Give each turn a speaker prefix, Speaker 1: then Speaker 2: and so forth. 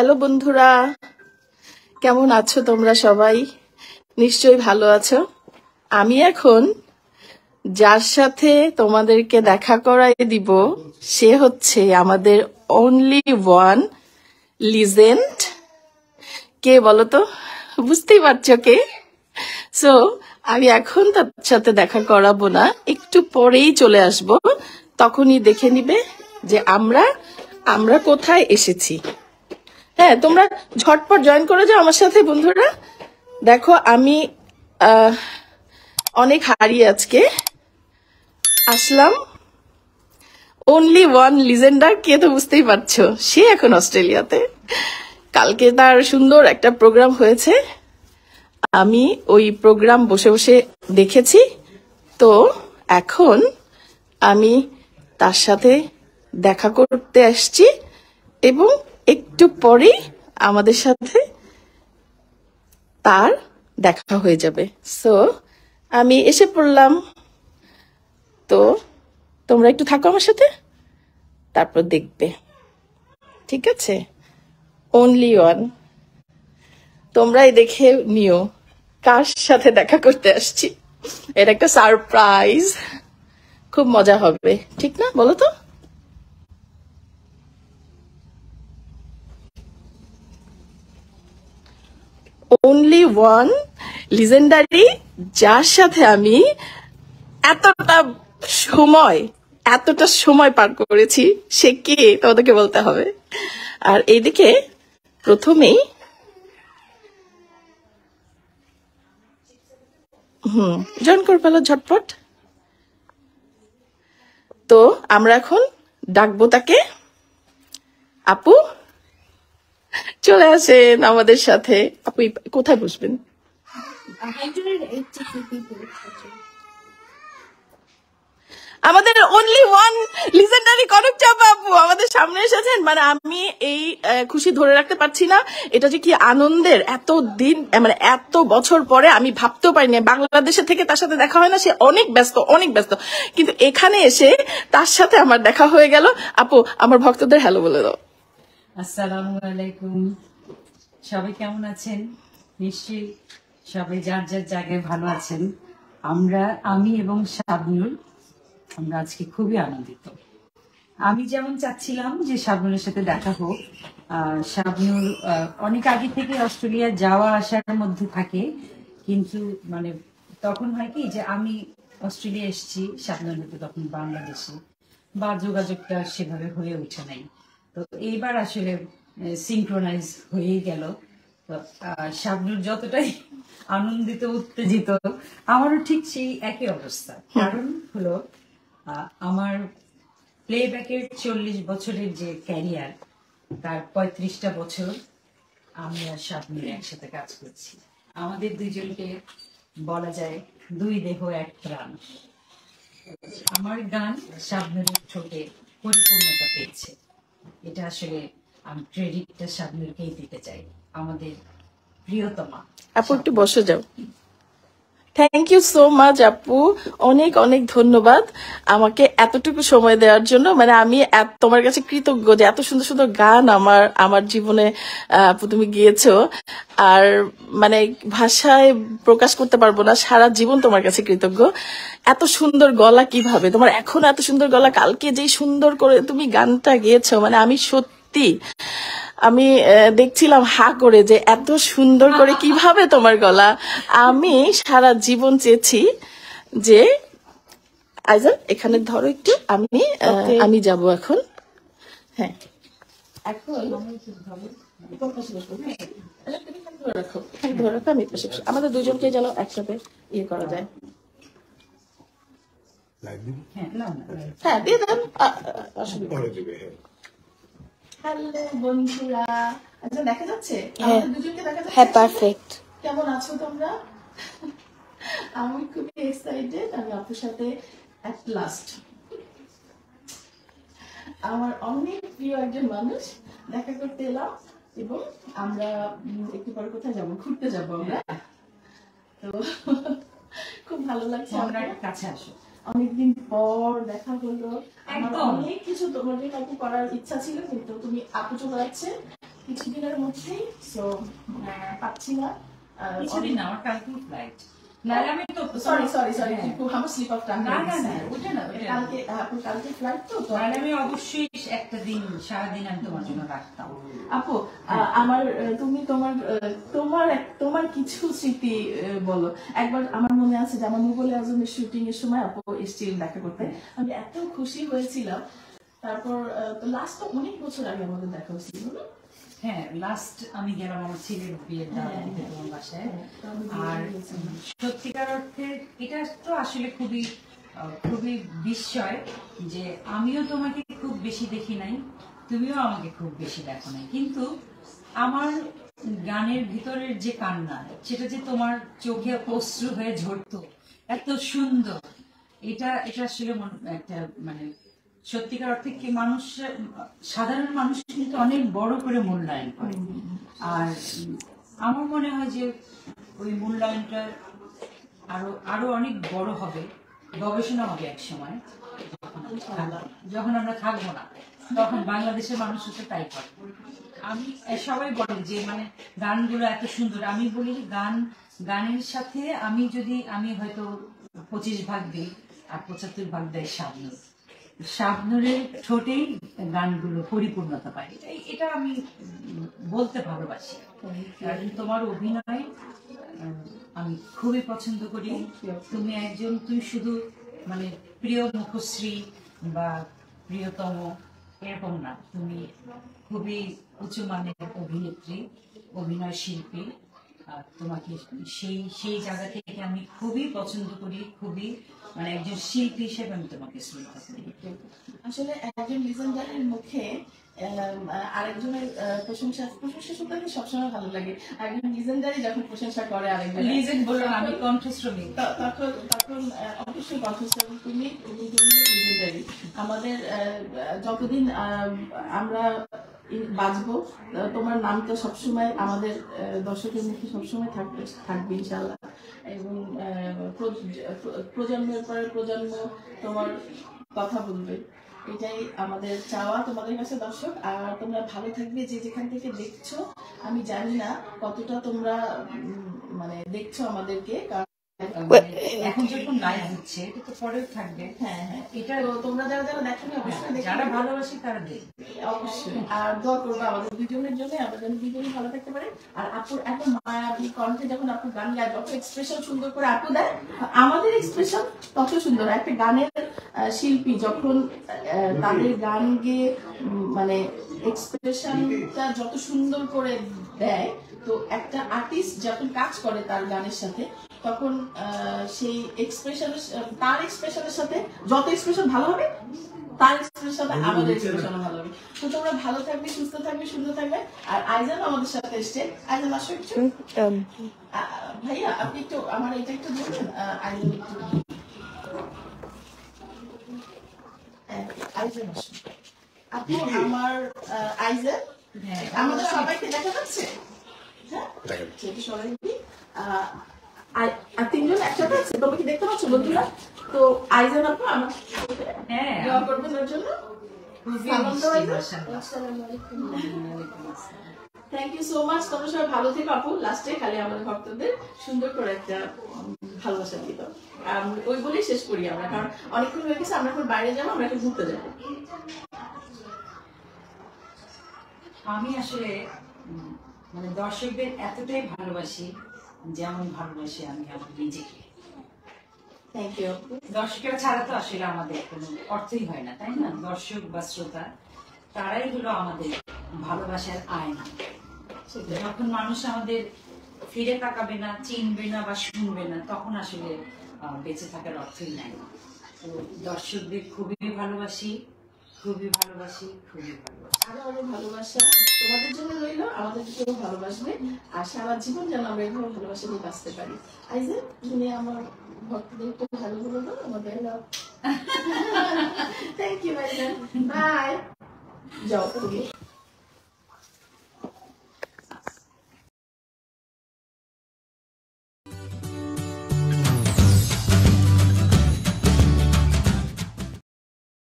Speaker 1: Hello বন্ধুরা, কেমন আছো তোমরা সবাই? নিশ্চয়ই ভালো আছো। আমি এখন যার সাথে তোমাদেরকে দেখা করাই দিব সে হচ্ছে আমাদের অনলি ওয়ান লিজেন্ড। কে বলো তো? বুঝতেই পারছো কে? সো আমি এখন তার সাথে দেখা করাবো না, একটু পরেই চলে আসব, তখনই দেখে নিবে যে আমরা কোথায় এসেছি। হ্যাঁ, তোমরা ঝটপট জয়েন করে যাও আমার সাথে বন্ধুরা। দেখো আমি অনেক হারিয়ে আজকে আসলাম। অনলি ওয়ান লিজেন্ডার কে তো বুঝতেই পারছো, সে এখন অস্ট্রেলিয়াতে। কালকে তার সুন্দর একটা প্রোগ্রাম হয়েছে, আমি ওই প্রোগ্রাম বসে বসে দেখেছি। তো এখন আমি তার সাথে দেখা করতে আসছি এবং একটু পরেই আমাদের সাথে তার দেখা হয়ে যাবে। সো আমি এসে পড়লাম। তো তোমরা একটু থাকো আমার সাথে, তারপর দেখবে, ঠিক আছে? অনলি ওয়ান, তোমরাই দেখে নিও কার সাথে দেখা করতে আসছি। এটা একটা সারপ্রাইজ, খুব মজা হবে, ঠিক না? বলো তো। অনলি ওয়ান লিজেন্ডারি, যার সাথে আমি এতটা সময় পার করেছি, সে কে তোমাদেরকে বলতে হবে। আর এইদিকে প্রথমেই জয়েন করে ফেলো ঝটপট। তো আমরা এখন ডাকবো তাকে। আপু চলে আসেন আমাদের সাথে। আপু কোথায় বসবেন? আমাদের অনলি ওয়ান লিজেন্ডারি কনকচাপা আপু আমাদের সামনে এসেছেন। মানে আমি এই খুশি ধরে রাখতে পারছি না, এটা যে কি আনন্দের। এত দিন, মানে এত বছর পরে আমি ভাবতেও পারিনি বাংলাদেশে থেকে তার সাথে দেখা হয় না। সে অনেক ব্যস্ত, কিন্তু এখানে এসে তার সাথে আমার দেখা হয়ে গেল। আপু আমার ভক্তদের হ্যালো বলে দাও।
Speaker 2: আসসালামু আলাইকুম, সবাই কেমন আছেন? নিশ্চয়ই সবাই যার যার জায়গায় ভালো আছেন। আমি এবং শাবনুর আমরা আজকে খুবই আনন্দিত। আমি যেমন চাচ্ছিলাম যে শাবনুরের সাথে দেখা হোক। শাবনুর অনেক আগে থেকে অস্ট্রেলিয়া যাওয়া আসার মধ্যে থাকে, কিন্তু মানে তখন হয় কি যে আমি অস্ট্রেলিয়া এসেছি, শাবনুর হয়তো তখন বাংলাদেশে, বা যোগাযোগটা সেভাবে হয়ে ওঠে নাই। তো এইবার আসলে সিনক্রোনাইজ হয়েই গেল। তো শাবনুর যতটাই আনন্দিত উত্তেজিত, আমারও ঠিক সেই একই অবস্থা। কারণ হলো আমার প্লেব্যাকের 40 বছরের যে ক্যারিয়ার, তার 35টা বছর আমি আর শাবনুর একসাথে কাজ করছি। আমাদের দুইজনকে বলা যায় দুই দেহ এক প্রাণ। আমার গান শাবনুরের ঠোঁটে পরিপূর্ণতা পেয়েছে। এটা আসলে আমি ক্রেডিটটা শাবনুরকেই দিতে চাই, আমাদের প্রিয়তমা।
Speaker 1: আপু একটু বসে যাও। থ্যাংক ইউ সো মাচ আপু, অনেক অনেক ধন্যবাদ আমাকে এতটুকু সময় দেওয়ার জন্য। মানে আমি তোমার কাছে কৃতজ্ঞ যে এত সুন্দর সুন্দর গান আমার জীবনে আপু তুমি গিয়েছো। আর মানে ভাষায় প্রকাশ করতে পারবো না, সারা জীবন তোমার কাছে কৃতজ্ঞ। এত সুন্দর গলা কিভাবে তোমার, এখন এত সুন্দর গলা, কালকে যেই সুন্দর করে তুমি গানটা গেয়েছো, মানে আমি সত্যি আমি দেখছিলাম হা করে যে এত সুন্দর করে কিভাবে তোমার গলা। আমি সারা জীবন চেয়েছি যে আইজান এখানে ধরো একটু, আমি যাব এখন। হ্যাঁ এখন ধরে রাখো, আমি আমাদের দুজনকে যেন একসাথে ইয়ে করা যায়। হ্যাঁ দিয়ে দেন, অসুবিধা। হ্যালো বন্ধুরা, আচ্ছা দেখা যাচ্ছে? আমাদের দুজনকে দেখা যাচ্ছে?
Speaker 3: হ্যাঁ, পারফেক্ট।
Speaker 1: কেমন আছো তোমরা? আমি খুবই এক্সাইটেড। আমি আপুর সাথে এট লাস্ট, আমার অনেক প্রিয় একজন মানুষ দেখা করতে এলাম, এবং আমরা একটু পরে কোথায় যাবো, ঘুরতে যাবো আমরা। তো খুব ভালো লাগছে।
Speaker 2: আমরা কাছে আসো,
Speaker 1: অনেকদিন পর দেখা হলো। আমার অনেক কিছু তোমার জন্য করার ইচ্ছা ছিল, কিন্তু তুমি আপু চলে যাচ্ছে, কিছুদিনের মধ্যেই, সো পাচ্ছি না।
Speaker 2: কিছুদিন না, আমার কালকে ফ্লাইট। নাহলে আমি তো
Speaker 1: সরি একটু আমার স্লিপ অফ টাং।
Speaker 2: না ওটা না,
Speaker 1: কালকে আপনার কালকে ফ্লাইট তো,
Speaker 2: নাহলে আমি অবশ্যই একটা দিন সারাদিন আমি তোমার জন্য রাখতাম।
Speaker 1: আপু আমার তুমি তোমার কিছু স্মৃতি বলো। একবার আমার মনে আছে যে আমার মুঘল আজমের শুটিং এর সময় আপু এসেছিলেন দেখা করতে, আমি এত খুশি হয়েছিলাম। তারপর লাস্ট তো অনেক বছর আগে আমাদের দেখা হয়েছিল।
Speaker 2: হ্যাঁ, লাস্ট আমি গেলাম আমার ছেলের বিয়ের দাওয়াত দিতে তোমার বাসায়। আর সত্যিকার অর্থে এটা তো আসলে খুবই খুবই বিস্ময় যে আমিও তোমাকে খুব বেশি দেখি নাই, তুমিও আমাকে খুব বেশি দেখো নাই, কিন্তু আমার গানের ভিতরের যে কান্না, সেটা যে তোমার চোখে অশ্রু হয়ে ঝরতো, এত সুন্দর। এটা এটা আসলে একটা মানে সত্যিকার অর্থে কি মানুষ, সাধারণ মানুষ কিন্তু অনেক বড় করে মূল্যায়ন করে। আর আমার মনে হয় যে ওই মূল্যায়নটা আরো আরো অনেক বড় হবে, গবেষণা হবে এক সময়, যখন আমরা থাকবো না, তখন বাংলাদেশের মানুষ হচ্ছে তাই করে। আমি সবাই বলে যে মানে গানগুলো এত সুন্দর, আমি বলি গানের সাথে আমি হয়তো 25 ভাগ দিই আর 75 ভাগ দেয় শাবনুরের ঠোঁটেই গানগুলো পরিপূর্ণতা পায়। এটা আমি বলতে ভালোবাসি, কারণ তোমার অভিনয় আমি খুবই পছন্দ করি। তুমি শুধু মানে প্রিয় মুখশ্রী বা প্রিয়তম এরকম না, তুমি খুবই উঁচু মানের অভিনেত্রী, অভিনয় শিল্পী। আর তোমাকে সেই জায়গা থেকে আমি খুবই পছন্দ করি, খুবই মানে একজন শিল্পী হিসেবে আমি তোমাকে শ্রদ্ধা করি।
Speaker 1: আসলে একজন লিজেন্ডারের মুখে আরেকজনের প্রশংসা শুনতে সবসময় ভালো লাগে। একজন লিজেন্ডারি যখন প্রশংসা করে আরেকজন,
Speaker 2: লিজেন্ড বললো আমি কণ্ঠশ্রমিক,
Speaker 1: তখন অবশ্যই কণ্ঠশ্রমিক তুমি লিজেন্ডারি। আমাদের যতদিন আমরা বাঁচবো, তোমার নাম তো সবসময় আমাদের দর্শকের মুখে সবসময় থাকবে ইনশাআল্লাহ। এবং প্রজন্মের পরে প্রজন্ম তোমার কথা বলবে, এটাই আমাদের চাওয়া তোমাদের কাছে দর্শক। আর তোমরা ভালো থাকবে, যে যেখান থেকে দেখছো। আমি জানি না কতটা তোমরা মানে দেখছো আমাদেরকে,
Speaker 2: এখন যখন লাইভ হচ্ছে এটা তো পরেও থাকবে।
Speaker 1: হ্যাঁ, এটা তোমরা যারা দেখোনি অবশ্যই,
Speaker 2: যারা ভালোবাসি তারা দেখবে
Speaker 1: অবশ্যই। আর দোয়া করবো আমাদের দুজনের জন্য, আমরা যেন দুজনই ভালো থাকতে পারি। আর আপুর এত মায়াবী কণ্ঠে যখন আপু গান গায়, যত এক্সপ্রেশন সুন্দর করে আপু দেয়, আমাদের এক্সপ্রেশন তত সুন্দর। একটা গানের শিল্পী যখন তাদের গান গেয়ে মানে এক্সপ্রেশনটা যত সুন্দর করে দেয়, তো একটা আর্টিস্ট যখন কাজ করে তার গানের সাথে, তখন সেই তার এক্সপ্রেশনের সাথে যত এক্সপ্রেশন ভালো হবে, তার এক্সপ্রেশন আমাদের এক্সপ্রেশন ভালো হবে। তো তোমরা ভালো থাকবে, সুস্থ থাকবে, সুন্দর থাকবে। আর আইজান আমাদের সাথে এসছে। আইজান আসো একটু। ভাইয়া আপনি একটু আমার এটা একটু বলবেন। আইজান একটু, আইজান আসো। আপু আমার আইজান, আমাদের সবাইকে দেখা যাচ্ছে? হ্যাঁ, সবাই আর তিনজন একসাথে আছে, তোমরা কি দেখতে পাচ্ছ বন্ধুরা? তো আইজান আপু আমার দোয়া করবেন ওর জন্য। Thank you so much. তোমরা সবাই ভালো থেকো আপু। লাস্টে খালি আমাদের ভক্তদের সুন্দর করে একটা ভালোবাসা দিত, ওই বলেই শেষ করি আমরা, কারণ অনেকক্ষণ হয়ে গেছে। আমরা এখন বাইরে যাবো, আমরা এখন ঘুরতে যাবো।
Speaker 2: আমি আসলে মানে দর্শকদের এতটাই ভালোবাসি যেমন ভালোবাসি আমি আমার নিজেকে।
Speaker 1: Thank you.
Speaker 2: দর্শকেরা ছাড়া তো আসলে আমাদের কোনো অর্থই হয় না, তাই না? দর্শক বা শ্রোতা তারাই হলো আমাদের ভালোবাসার আয়না। যখন মানুষ আমাদের ফিরে তাকাবে না, চিনবে না বা শুনবে না, তখন আসলে বেঁচে থাকার অর্থই নাই। তো দর্শকদের খুবই ভালোবাসি, খুবই ভালোবাসি, খুবই ভালোবাসি।
Speaker 1: আরো আরো ভালোবাসা তোমাদের জন্য রইলো, আমাদের জন্য ভালোবাসবে। আর সারা জীবন যেন আমরা এভাবে ভালোবাসা নিয়ে বাঁচতে পারি। আইজান, তুমি আমার ভক্তদের একটু ভালো বলে দাও আমাদের। Thank you Aizan, bye. যাও তুমি।